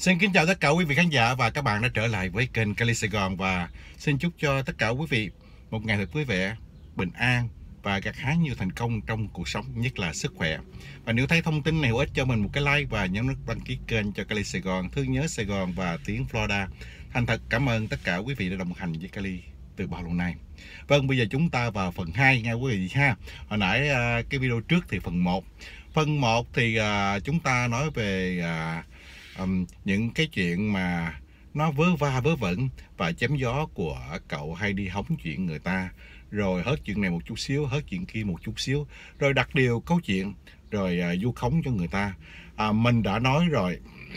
Xin kính chào tất cả quý vị khán giả và các bạn đã trở lại với kênh Cali Sài Gòn, và xin chúc cho tất cả quý vị một ngày thật vui vẻ, bình an và gặt hái nhiều thành công trong cuộc sống, nhất là sức khỏe. Và nếu thấy thông tin này hữu ích, cho mình một cái like và nhấn nút đăng ký kênh cho Cali Sài Gòn, thương nhớ Sài Gòn và tiếng Florida. Thành thật cảm ơn tất cả quý vị đã đồng hành với Cali từ bao lâu nay. Vâng, bây giờ chúng ta vào phần 2 nha quý vị ha. Hồi nãy cái video trước thì phần 1. Phần 1 thì chúng ta nói về những cái chuyện mà nó vớ va vớ vẩn và chém gió của cậu hay đi hóng chuyện người ta, rồi hớt chuyện này một chút xíu, hớt chuyện kia một chút xíu, rồi đặt điều câu chuyện, rồi vu khống cho người ta. Mình đã nói rồi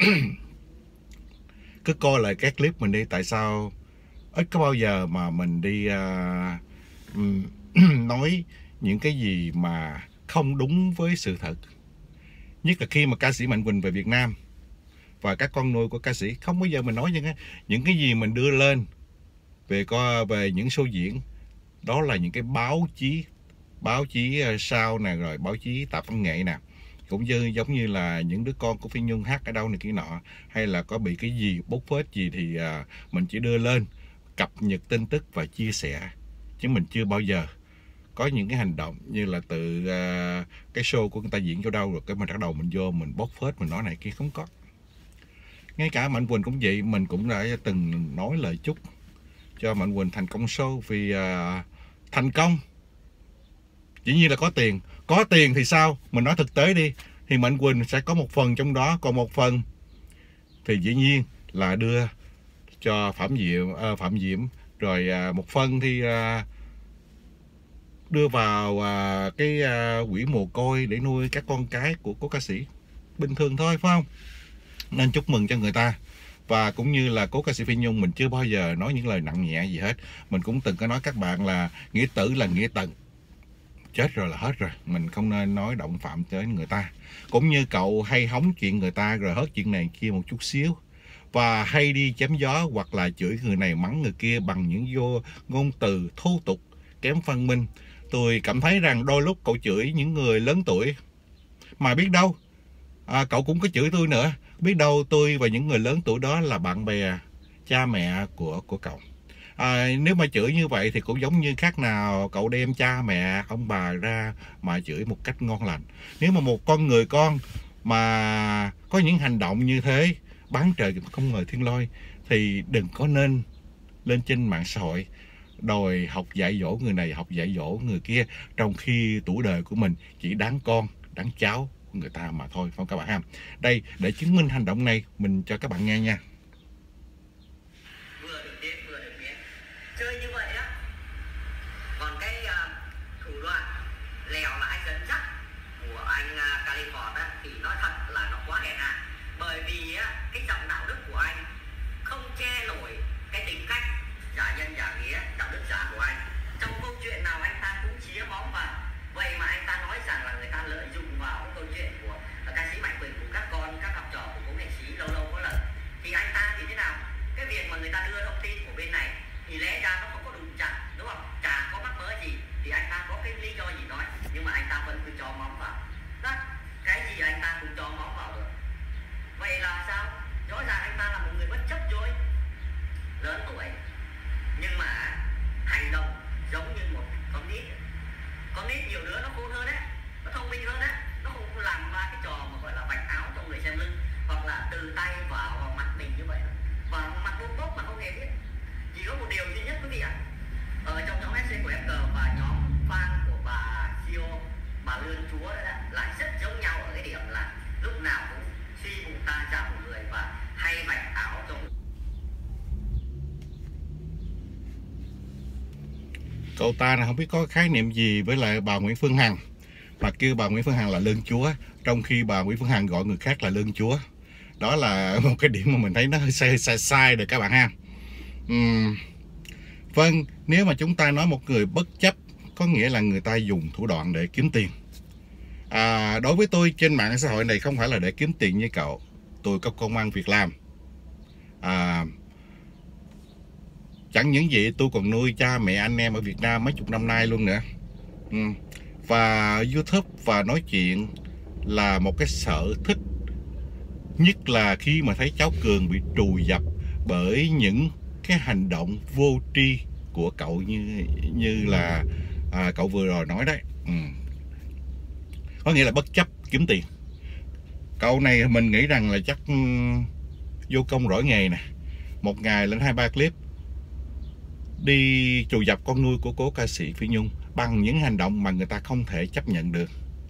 cứ coi lại các clip mình đi, tại sao ít có bao giờ mà mình đi nói những cái gì mà không đúng với sự thật. Nhất là khi mà ca sĩ Mạnh Quỳnh về Việt Nam và các con nuôi của ca sĩ, không bao giờ mình nói những cái gì mình đưa lên về những show diễn, đó là những cái báo chí sao nè, rồi báo chí tạp văn nghệ nè, cũng như giống như là những đứa con của Phi Nhung hát ở đâu này kia nọ, hay là có bị cái gì bốc phét gì thì mình chỉ đưa lên cập nhật tin tức và chia sẻ, chứ mình chưa bao giờ có những cái hành động như là từ cái show của người ta diễn chỗ đâu rồi cái mình bắt đầu mình vô mình bốc phét, mình nói này kia, không có. Ngay cả Mạnh Quỳnh cũng vậy, mình cũng đã từng nói lời chúc cho Mạnh Quỳnh thành công show, vì thành công dĩ nhiên là có tiền thì sao, mình nói thực tế đi, thì Mạnh Quỳnh sẽ có một phần trong đó, còn một phần thì dĩ nhiên là đưa cho Phạm Diễm, rồi một phần thì đưa vào cái quỹ mồ côi để nuôi các con cái của ca sĩ, bình thường thôi phải không? Nên chúc mừng cho người ta. Và cũng như là cố ca sĩ Phi Nhung, mình chưa bao giờ nói những lời nặng nhẹ gì hết. Mình cũng từng có nói các bạn là nghĩa tử là nghĩa tận, chết rồi là hết rồi, mình không nên nói động phạm tới người ta. Cũng như cậu hay hóng chuyện người ta rồi hớt chuyện này kia một chút xíu, và hay đi chém gió hoặc là chửi người này mắng người kia bằng những ngôn từ thô tục kém văn minh. Tôi cảm thấy rằng đôi lúc cậu chửi những người lớn tuổi, mà biết đâu cậu cũng có chửi tôi nữa. Biết đâu tôi và những người lớn tuổi đó là bạn bè, cha mẹ của cậu. Nếu mà chửi như vậy thì cũng giống như khác nào cậu đem cha mẹ ông bà ra mà chửi một cách ngon lành. Nếu mà một người con mà có những hành động như thế, bán trời không ngờ thiên lôi, thì đừng có nên lên trên mạng xã hội đòi học dạy dỗ người này, học dạy dỗ người kia, trong khi tuổi đời của mình chỉ đáng con, đáng cháu của người ta mà thôi, phải không các bạn ha? Đây, để chứng minh hành động này, mình cho các bạn nghe nha. Vừa được biết chơi như vậy đó. Còn cái thủ đoạn lèo lái dẫn dắt của anh California á, thì nói thật là nó quá hèn hạ. Bởi vì á, cái giọng đạo đức của anh không che nổi cái tính cách giả nhân giả nghĩa, đạo đức giả của anh. Trong câu chuyện nào anh ta cũng chĩa bóng vào. Vậy mà anh ta nói rằng là người ta lợi dụng vào cái câu chuyện của ca sĩ Mạnh Quỳnh cùng các con, các học trò của cố nghệ sĩ lâu lâu có lần. Thì anh ta thì thế nào? Cái việc mà người ta đưa thông tin của bên này thì lẽ ra nó không có đụng chạm, đúng không? Chả có mắc mớ gì thì anh ta có cái lý do gì nói, nhưng mà anh ta vẫn cứ cho móng vào. Đó, cái gì anh ta cũng cho móng vào được. Vậy là sao? Rõ ràng anh ta là một người bất chấp rồi, lớn tuổi, nhưng mà hành động giống như một con nít. Con nít nhiều đứa nó khôn hơn đấy, nó thông minh hơn đấy, nó không làm ra cái trò mà gọi là vạch áo cho người xem lưng, hoặc là từ tay vào mặt mình như vậy, và mặt bốc bốc mà không hề biết. Chỉ có một điều duy nhất quý vị ạ, ở trong nhóm SC của FG và nhóm fan của bà CEO, bà Lươn Chúa đấy lại rất giống nhau ở cái điểm là lúc nào cũng suy bụng ta ra một người và hay vạch áo cho người. Cậu ta là không biết có khái niệm gì với lại bà Nguyễn Phương Hằng mà kêu bà Nguyễn Phương Hằng là lơn chúa, trong khi bà Nguyễn Phương Hằng gọi người khác là lơn chúa. Đó là một cái điểm mà mình thấy nó hơi sai rồi các bạn ha. Vâng, nếu mà chúng ta nói một người bất chấp, có nghĩa là người ta dùng thủ đoạn để kiếm tiền. Đối với tôi, trên mạng xã hội này không phải là để kiếm tiền như cậu. Tôi có công ăn việc làm. Chẳng những vậy, tôi còn nuôi cha mẹ anh em ở Việt Nam mấy chục năm nay luôn nữa. Và YouTube và nói chuyện là một cái sở thích Nhất là khi mà thấy cháu Cường bị trù dập bởi những cái hành động vô tri của cậu như là cậu vừa rồi nói đấy. Có nghĩa là bất chấp kiếm tiền. Cậu này mình nghĩ rằng là chắc vô công rỗi nghề nè. Một ngày lên 2-3 clip đi trù dập con nuôi của cố ca sĩ Phi Nhung bằng những hành động mà người ta không thể chấp nhận được.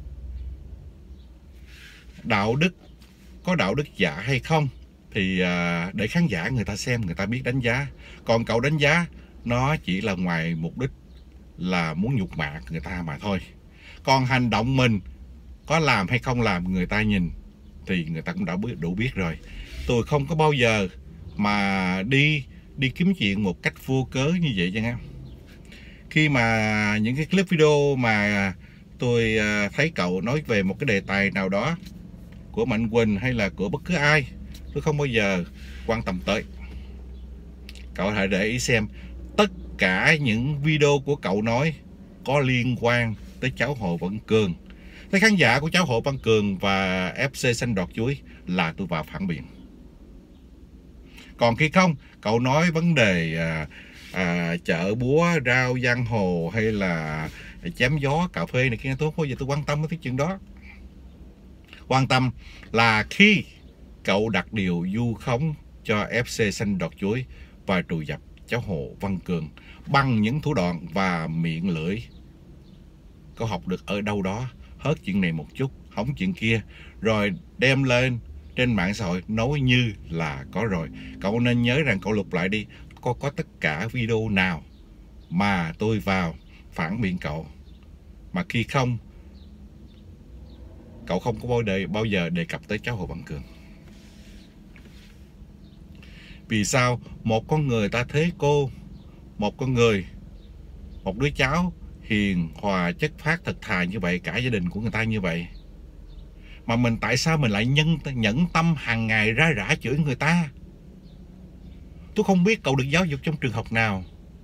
Đạo đức, có đạo đức giả hay không thì để khán giả người ta xem, người ta biết đánh giá. Còn cậu đánh giá nó chỉ là ngoài mục đích là muốn nhục mạ người ta mà thôi. Còn hành động mình có làm hay không làm người ta nhìn thì người ta cũng đã đủ biết rồi. Tôi không có bao giờ mà đi kiếm chuyện một cách vô cớ như vậy chẳng em. Khi mà những cái clip video mà tôi thấy cậu nói về một cái đề tài nào đó của Mạnh Quỳnh hay là của bất cứ ai, tôi không bao giờ quan tâm tới. Cậu hãy để ý xem tất cả những video của cậu nói có liên quan tới cháu Hồ Văn Cường, tới khán giả của cháu Hồ Văn Cường và FC Xanh Đọt Chuối là tôi vào phản biện. Còn khi không, cậu nói vấn đề chợ búa, rau giang hồ hay là chém gió, cà phê này kia, tôi không bao giờ tôi quan tâm tới chuyện đó. Quan tâm là khi cậu đặt điều vu khống cho FC Xanh Đọt Chuối và trù dập cháu Hồ Văn Cường bằng những thủ đoạn và miệng lưỡi. Cậu học được ở đâu đó, hớt chuyện này một chút, hỏng chuyện kia, rồi đem lên trên mạng xã hội nói như là có rồi. Cậu nên nhớ rằng cậu lục lại đi, có tất cả video nào mà tôi vào phản biện cậu, mà khi không, cậu không có bao giờ đề cập tới cháu Hồ Văn Cường. Vì sao một con người ta thế cô, một con người, một đứa cháu hiền hòa chất phác thật thà như vậy, cả gia đình của người ta như vậy, mà mình tại sao mình lại nhẫn tâm hàng ngày ra rã chửi người ta? Tôi không biết cậu được giáo dục trong trường học nào,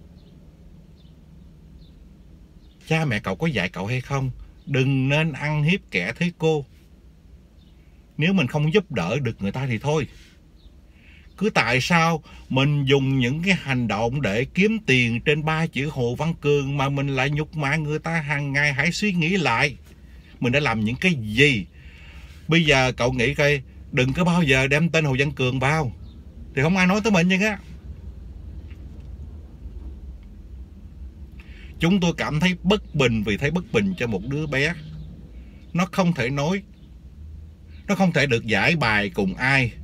cha mẹ cậu có dạy cậu hay không, đừng nên ăn hiếp kẻ thế cô. Nếu mình không giúp đỡ được người ta thì thôi. Cứ tại sao mình dùng những cái hành động để kiếm tiền trên 3 chữ Hồ Văn Cường mà mình lại nhục mạ người ta hàng ngày? Hãy suy nghĩ lại, mình đã làm những cái gì? Bây giờ cậu nghĩ coi, đừng có bao giờ đem tên Hồ Văn Cường vào thì không ai nói tới mình chứ á. Chúng tôi cảm thấy bất bình vì thấy bất bình cho một đứa bé. Nó không thể nói, nó không thể được giải bài cùng ai.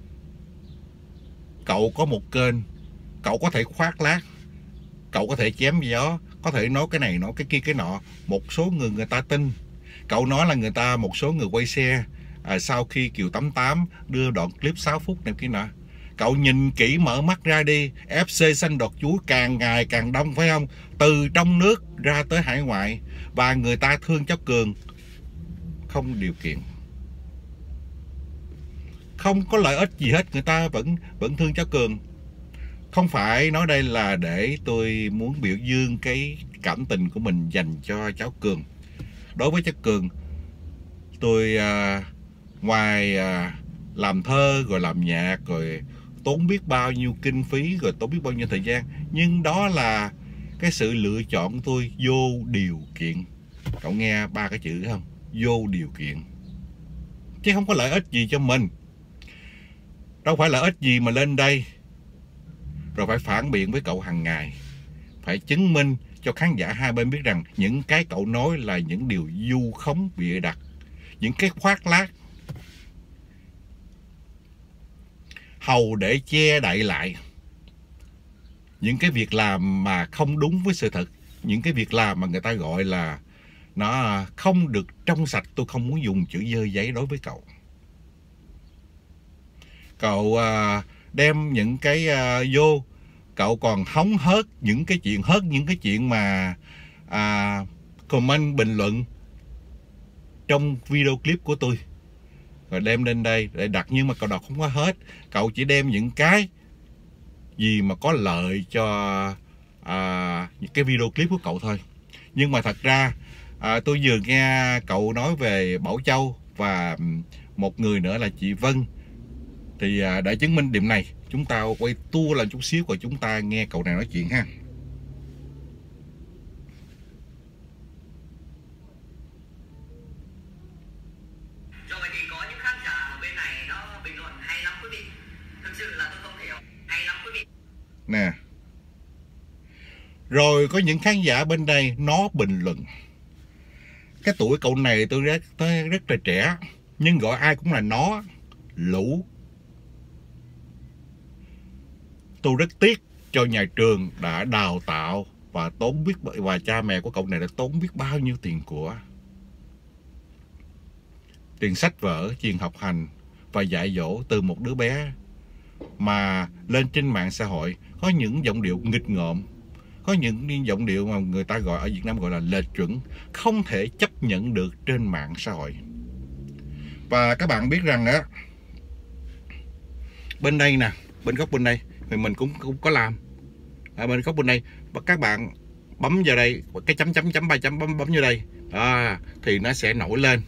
Cậu có một kênh, cậu có thể khoác lác, cậu có thể chém gió, có thể nói cái này nói cái kia cái nọ. Một số người ta tin. Cậu nói là người ta, một số người quay xe sau khi Kiều 88 đưa đoạn clip 6 phút này kia nọ. Cậu nhìn kỹ, mở mắt ra đi, FC Xanh Đọt Chuối càng ngày càng đông, phải không? Từ trong nước ra tới hải ngoại, và người ta thương cháu Cường không điều kiện, không có lợi ích gì hết, người ta vẫn thương cháu Cường. Không phải nói đây là để tôi muốn biểu dương cái cảm tình của mình dành cho cháu Cường. Đối với cháu Cường, tôi ngoài làm thơ rồi làm nhạc rồi tốn biết bao nhiêu kinh phí, rồi tốn biết bao nhiêu thời gian, nhưng đó là cái sự lựa chọn của tôi vô điều kiện. Cậu nghe 3 cái chữ không? Vô điều kiện. Chứ không có lợi ích gì cho mình. Đâu phải lợi ích gì mà lên đây rồi phải phản biện với cậu hàng ngày, phải chứng minh cho khán giả hai bên biết rằng những cái cậu nói là những điều vu khống bịa đặt, những cái khoác lác, hầu để che đậy lại những cái việc làm mà không đúng với sự thật, những cái việc làm mà người ta gọi là nó không được trong sạch. Tôi không muốn dùng chữ dơ giấy đối với cậu. Cậu đem những cái vô, cậu còn hóng hớt những cái chuyện mà comment bình luận trong video clip của tôi, rồi đem lên đây để đặt, nhưng mà cậu đọc không có hết. Cậu chỉ đem những cái gì mà có lợi cho những cái video clip của cậu thôi. Nhưng mà thật ra tôi vừa nghe cậu nói về Bảo Châu và một người nữa là chị Vân, Thì để chứng minh điểm này, chúng ta quay tua lên chút xíu và chúng ta nghe cậu này nói chuyện ha. Rồi thì có những khán giả ở bên này nó bình luận hay lắm quý vị. Thực sự là tôi không hiểu, hay lắm quý vị. Nè. Rồi có những khán giả bên đây nó bình luận. Cái tuổi cậu này tôi rất là trẻ, nhưng gọi ai cũng là nó, lũ. Tôi rất tiếc cho nhà trường đã đào tạo và cha mẹ của cậu này đã tốn biết bao nhiêu tiền của. Tiền sách vở, tiền học hành và dạy dỗ từ một đứa bé mà lên trên mạng xã hội có những giọng điệu nghịch ngợm, có những giọng điệu mà người ta gọi ở Việt Nam gọi là lệch chuẩn, không thể chấp nhận được trên mạng xã hội. Và các bạn biết rằng á, bên đây nè, bên góc bên đây thì mình cũng có làm ở bên góc bên đây, và các bạn bấm vào đây cái chấm 3 chấm bấm vô đây thì nó sẽ nổi lên.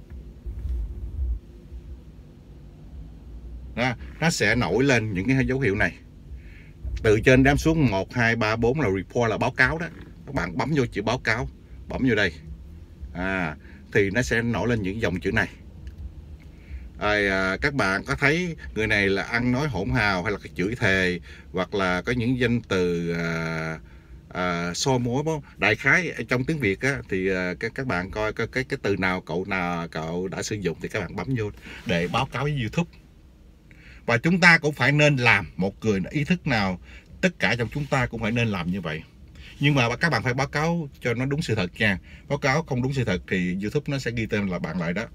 Đó, nó sẽ nổi lên những cái dấu hiệu này. Từ trên đám xuống 1, 2, 3, 4 là report, là báo cáo đó. Các bạn bấm vô chữ báo cáo, bấm vô đây thì nó sẽ nổi lên những dòng chữ này. Các bạn có thấy người này là ăn nói hỗn hào hay là chửi thề, hoặc là có những danh từ so mối không? Đại khái trong tiếng Việt á, thì các bạn coi cái từ nào cậu đã sử dụng thì các bạn bấm vô để báo cáo với YouTube. Và chúng ta cũng phải nên làm, một người ý thức nào, tất cả trong chúng ta cũng phải nên làm như vậy. Nhưng mà các bạn phải báo cáo cho nó đúng sự thật nha. Báo cáo không đúng sự thật thì YouTube nó sẽ ghi tên là bạn lại đó.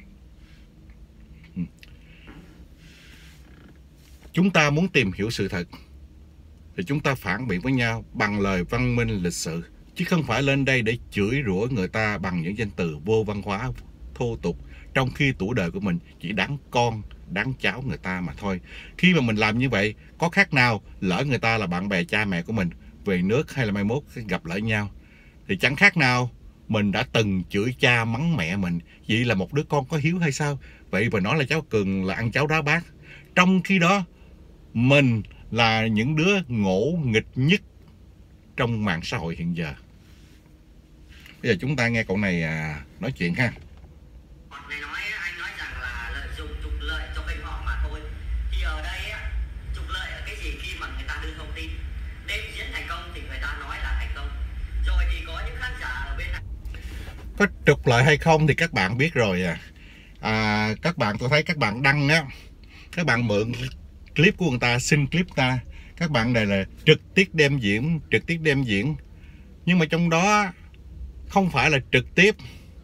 Chúng ta muốn tìm hiểu sự thật thì chúng ta phản biện với nhau bằng lời văn minh lịch sự, chứ không phải lên đây để chửi rủa người ta bằng những danh từ vô văn hóa, thô tục, trong khi tuổi đời của mình chỉ đáng con, đáng cháu người ta mà thôi. Khi mà mình làm như vậy, có khác nào lỡ người ta là bạn bè cha mẹ của mình về nước hay là mai mốt gặp lại nhau, thì chẳng khác nào mình đã từng chửi cha mắng mẹ mình. Vậy là một đứa con có hiếu hay sao? Vậy mà nói là cháu Cường là ăn cháo đá bát. Trong khi đó mình là những đứa ngỗ nghịch nhất trong mạng xã hội hiện giờ. Bây giờ chúng ta nghe cậu này nói chuyện ha. Anh nói rằng là lợi dụng trục lợi cho kênh họ mà thôi. Thì ở đây á, trục lợi là cái gì? Khi mà người ta đưa thông tin đêm diễn thành công thì người ta nói là thành công. Rồi thì có những khán giả ở bên này có trục lợi hay không thì các bạn biết rồi các bạn, tôi thấy các bạn đăng á, các bạn mượn clip của người ta, xin clip ta, các bạn này là trực tiếp đem diễn, nhưng mà trong đó không phải là trực tiếp,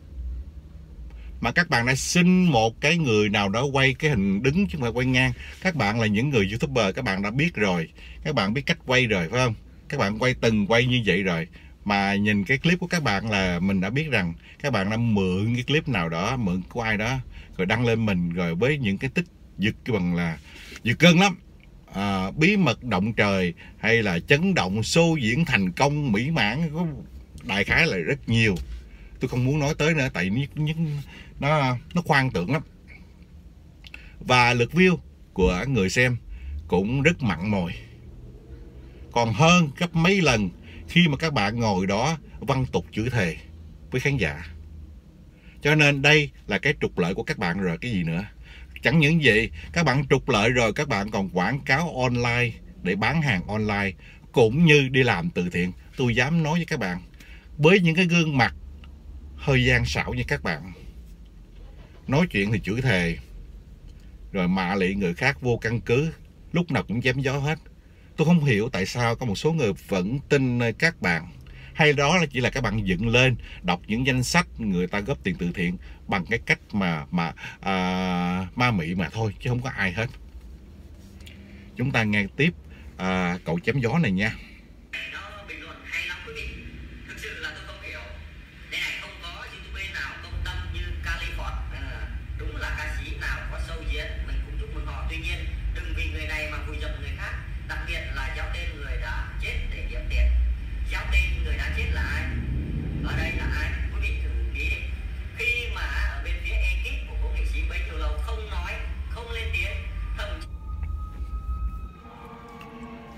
mà các bạn đã xin một cái người nào đó quay cái hình đứng chứ không phải quay ngang. Các bạn là những người YouTuber, các bạn đã biết rồi, các bạn biết cách quay rồi phải không? Các bạn từng quay như vậy rồi, mà nhìn cái clip của các bạn là mình đã biết rằng các bạn đã mượn cái clip nào đó, mượn của ai đó rồi đăng lên mình, rồi với những cái tích giật cái bằng là giật gân lắm, bí mật động trời hay là chấn động show diễn thành công mỹ mãn, đại khái là rất nhiều. Tôi không muốn nói tới nữa tại nó khoan tưởng lắm. Và lượt view của người xem cũng rất mặn mòi, còn hơn gấp mấy lần khi mà các bạn ngồi đó văn tục chửi thề với khán giả. Cho nên đây là cái trục lợi của các bạn rồi, cái gì nữa. Chẳng những vậy, các bạn trục lợi rồi các bạn còn quảng cáo online để bán hàng online, cũng như đi làm từ thiện. Tôi dám nói với các bạn, với những cái gương mặt hơi gian xảo như các bạn, nói chuyện thì chửi thề, rồi mạ lị người khác vô căn cứ, lúc nào cũng chém gió hết. Tôi không hiểu tại sao có một số người vẫn tin nơi các bạn, hay đó là chỉ là các bạn dựng lên đọc những danh sách người ta góp tiền từ thiện bằng cái cách mà ma mị mà thôi, chứ không có ai hết. Chúng ta nghe tiếp cậu chém gió này nha. nó bình luận hay lắm quý vị. Thực sự là tôi không hiểu. Đây này, không có YouTuber nào công tâm như Califort. Đúng là ca sĩ nào có show diễn mình cũng chúc mừng họ. Tuy nhiên đừng vì người này mà vùi dập người khác, đặc biệt là giáo tên người đã chết để kiếm tiền. Giáo tên người đã chết là ai? Ở đây là ai? Quý vị thử nghĩ đi. Khi mà ở bên phía ekip của cố nghệ sĩ bấy nhiêu lâu không nói, không lên tiếng, thậm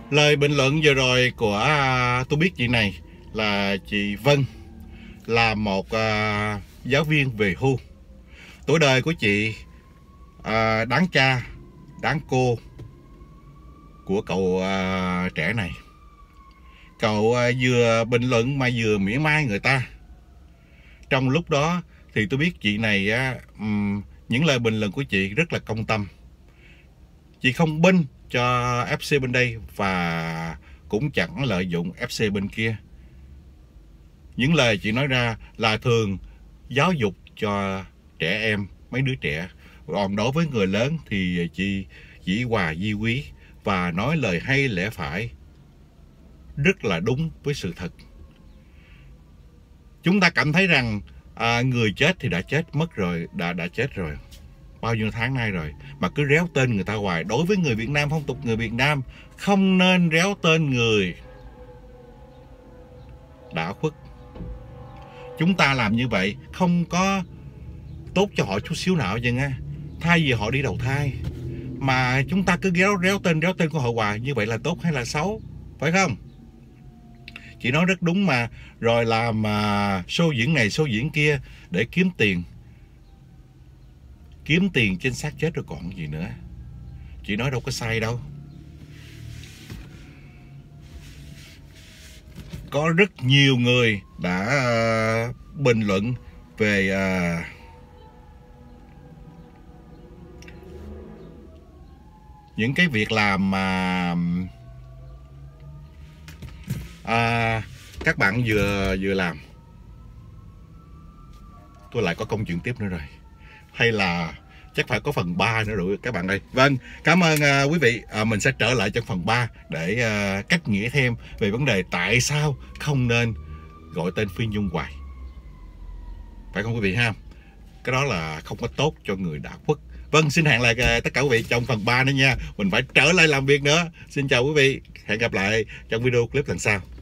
Lời bình luận vừa rồi của tôi biết chị này là chị Vân, là một giáo viên về hưu. Tuổi đời của chị đáng cha, đáng cô của cậu trẻ này. Cậu vừa bình luận mà vừa mỉa mai người ta. Trong lúc đó thì tôi biết chị này những lời bình luận của chị rất là công tâm. Chị không binh cho FC bên đây và cũng chẳng lợi dụng FC bên kia. Những lời chị nói ra là thường giáo dục cho trẻ em, mấy đứa trẻ. Còn đối với người lớn thì chị chỉ hòa vi quý và nói lời hay lẽ phải, rất là đúng với sự thật. Chúng ta cảm thấy rằng người chết thì đã chết mất rồi, đã chết rồi bao nhiêu tháng nay rồi, mà cứ réo tên người ta hoài. Đối với người Việt Nam, phong tục người Việt Nam không nên réo tên người đã khuất. Chúng ta làm như vậy không có tốt cho họ chút xíu nào vậy nha. Thay vì họ đi đầu thai mà chúng ta cứ réo tên của họ hoài, như vậy là tốt hay là xấu, phải không? Chị nói rất đúng mà. Rồi làm show diễn này show diễn kia để kiếm tiền. Kiếm tiền trên xác chết rồi còn gì nữa. Chị nói đâu có sai đâu. Có rất nhiều người đã bình luận về những cái việc làm mà các bạn vừa làm. Tôi lại có câu chuyện tiếp nữa rồi, hay là chắc phải có phần 3 nữa rồi các bạn ơi. Vâng, cảm ơn quý vị. Mình sẽ trở lại trong phần 3 để cách nghĩa thêm về vấn đề tại sao không nên gọi tên Phi Nhung hoài, phải không quý vị ha? Cái đó là không có tốt cho người đã khuất. Vâng, xin hẹn lại tất cả quý vị trong phần 3 nữa nha. Mình phải trở lại làm việc nữa. Xin chào quý vị, hẹn gặp lại trong video clip lần sau.